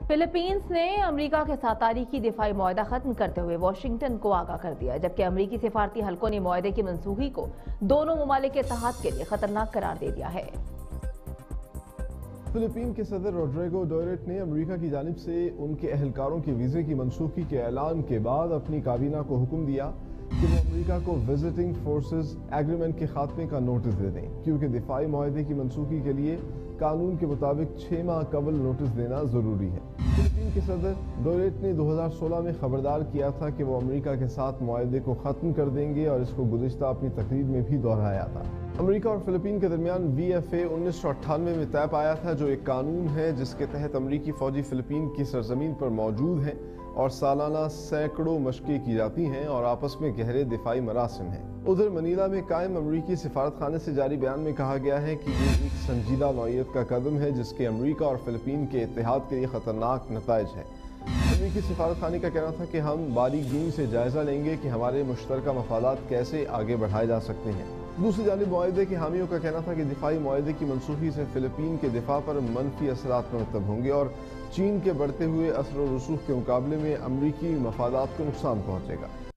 Philippines ने America के साथ तारीखी दिफाई मुआहदा खत्म करते हुए वाशिंगटन को आगाह कर दिया, जबकि अमेरिकी सिफारती हलकों ने मुआहदे की मंसूखी को दोनों ममालिक के इत्तेहाद के लिए खतरनाक करार दे दिया है। फिलीपीन के सदर रोड्रिगो डोरेट ने अमेरिका की जानिब से उनके एहलकारों के वीजे की मंसूखी के ऐलान के बाद अपनी काबीना को हुक्म दिया कि वो अमेरिका को विजिटिंग फोर्सेस एग्रीमेंट के खात्मे का नोटिस दे दें, क्योंकि दिफाई मुआहदे की मंसूखी के लिए कानून के मुताबिक 6 माह कबल नोटिस देना जरूरी है। फिलीपीन के सदर डोरेट ने 2016 में खबरदार किया था कि वो अमेरिका के साथ मुआहदे को खत्म कर देंगे और इसको गुज़िश्ता अपनी तकरीर में भी दोहराया था। अमेरिका और फिलीपीन के दरमियान VFA 1998 में तय पाया था, जो एक कानून है जिसके तहत अमेरिकी फौजी फिलीपीन की सरजमीन पर मौजूद हैं और सालाना सैकड़ों मशक़ें की जाती हैं और आपस में गहरे दिफाई मरासिम हैं। उधर मनीला में कायम अमेरिकी सिफारत खाने से जारी बयान में कहा गया है कि ये एक संजीदा नौइयत का कदम है जिसके अमेरिका और फिलीपीन के इत्तेहाद के लिए खतरनाक नताइज है। अमेरिकी सिफारत खाने का कहना था कि हम बारीक बीनी से जायजा लेंगे कि हमारे मुश्तरका मफादात कैसे आगे बढ़ाए जा सकते हैं। दूसरी जानिब मुआहदे के हामियों का कहना था कि दिफाई मुआहदे की मंसूखी से फिलीपीन के दिफा पर मनफी असरात मुरतब होंगे और चीन के बढ़ते हुए असर और रसूख के मुकाबले में अमरीकी मफादात को नुकसान पहुंचेगा।